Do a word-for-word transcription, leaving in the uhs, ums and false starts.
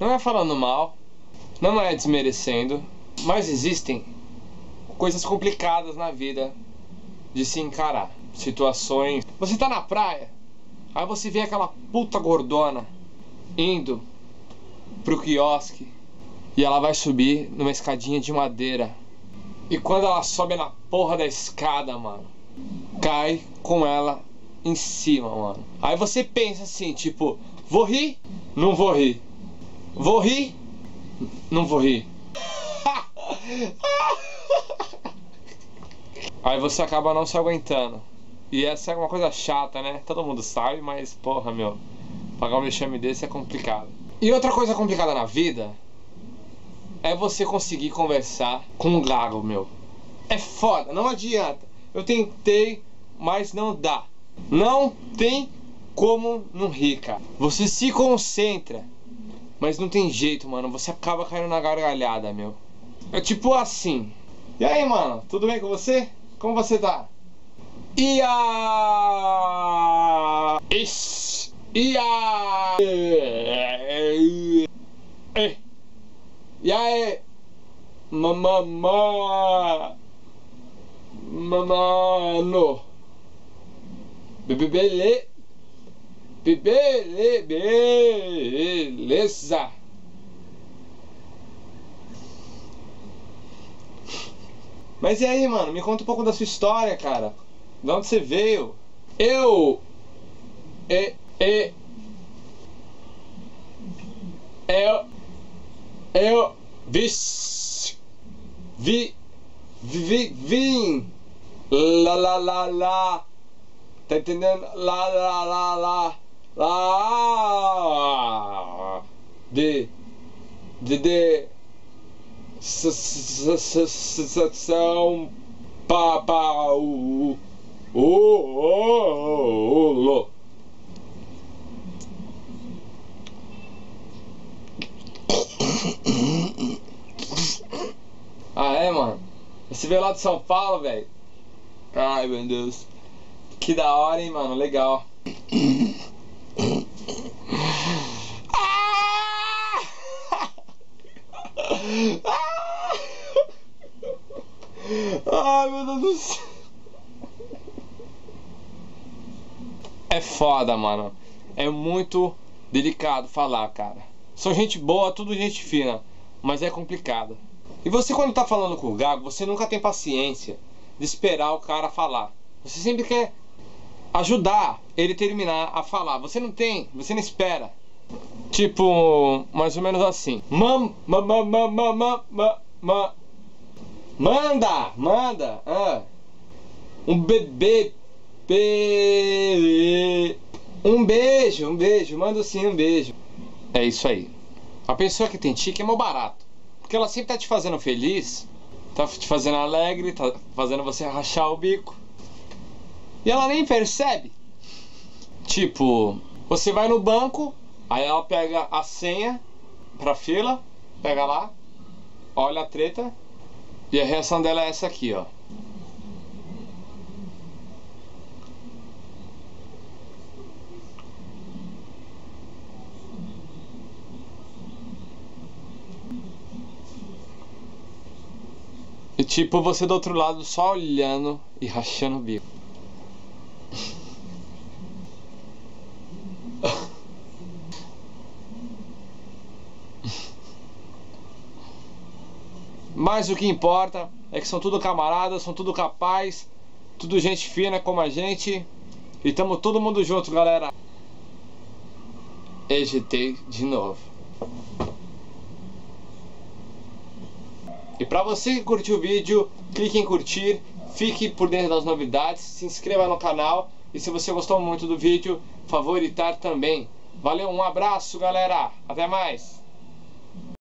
Não é falando mal, não é desmerecendo, mas existem coisas complicadas na vida de se encarar. Situações... Você tá na praia, aí você vê aquela puta gordona indo pro quiosque e ela vai subir numa escadinha de madeira. E quando ela sobe na porra da escada, mano, cai com ela em cima, mano. Aí você pensa assim, tipo, vou rir? Não vou rir. Vou rir? Não vou rir. Aí você acaba não se aguentando. E essa é uma coisa chata, né? Todo mundo sabe, mas porra, meu, pagar um vexame desse é complicado. E outra coisa complicada na vida é você conseguir conversar com um gago, meu. É foda, não adianta. Eu tentei, mas não dá. Não tem como não rir, cara. Você se concentra, mas não tem jeito, mano. Você acaba caindo na gargalhada, meu. É tipo assim. E aí, mano? Tudo bem com você? Como você tá? E a... Ixi. E a... E aí? Mamamá... Mamano... Bebele... Bebele... Beleza... Mas e aí, mano? Me conta um pouco da sua história, cara. De onde você veio? Eu... E... E... Eu... Eu... Vixe... Vi... Vi... Vim... Lá, lá, lá, lá... Tá entendendo? Lá, lá, lá, lá... Lá... De... De... De... São... Pa... Pa... U... O... Ah, é, mano? Você veio lá de São Paulo, velho? Ai, meu Deus. Que da hora, hein, mano? Legal. Ai, meu Deus do céu. É foda, mano. É muito delicado falar, cara. São gente boa, tudo gente fina, mas é complicado. E você, quando tá falando com o gago, você nunca tem paciência de esperar o cara falar. Você sempre quer ajudar ele terminar a falar. Você não tem, você não espera. Tipo, mais ou menos assim. Mam, mam, mam, mam, mam, mam, mam. Manda, manda. Ah. Um bebê. Be... Um beijo, um beijo. Manda sim um beijo. É isso aí. A pessoa que tem tique é mó barato. Porque ela sempre tá te fazendo feliz, tá te fazendo alegre, tá fazendo você rachar o bico. E ela nem percebe. Tipo, você vai no banco, aí ela pega a senha pra fila, pega lá, olha a treta, e a reação dela é essa aqui, ó. E tipo, você do outro lado só olhando e rachando o bico. Mas o que importa é que são tudo camaradas, são tudo capaz, tudo gente fina como a gente. E tamo todo mundo junto, galera. Editei de novo. E pra você que curtiu o vídeo, clique em curtir, fique por dentro das novidades, se inscreva no canal e se você gostou muito do vídeo, favoritar também. Valeu, um abraço, galera, até mais!